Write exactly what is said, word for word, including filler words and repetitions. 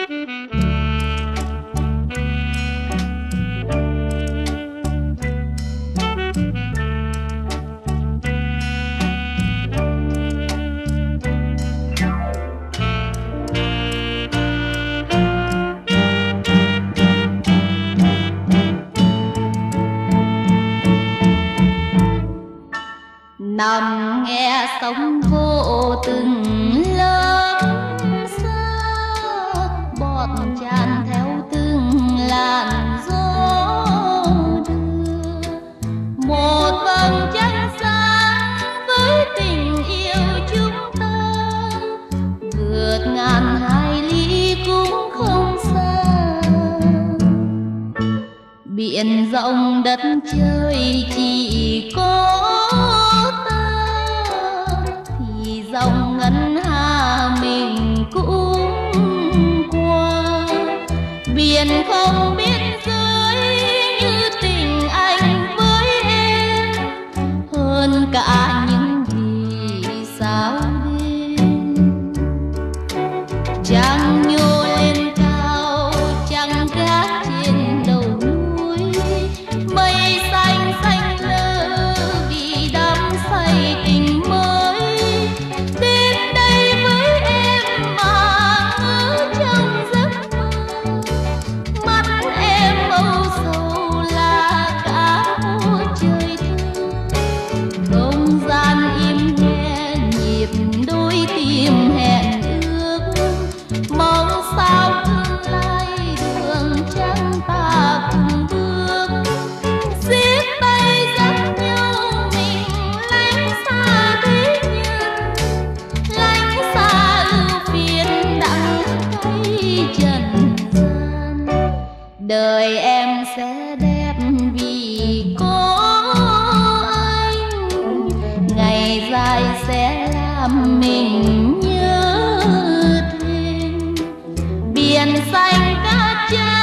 Nằm nghe sóng vỗ từng lớp xa, bọt tràn theo từng làn gió đưa. Một vầng trăng sáng với tình yêu chúng ta, vượt ngàn hải lý cũng không xa. Biển rộng đất trời chỉ có dòng ngân hà mình cũng qua. Biển không biết giới như tình anh với em, hơn cả những vì sao đêm. Trăng nhô lên cao, trăng gác trên đầu núi, mây xanh xanh lơ vì đắm say tình mơ. Đời em sẽ đẹp vì có anh, ngày dài sẽ làm mình nhớ thêm biển xanh cát trắng.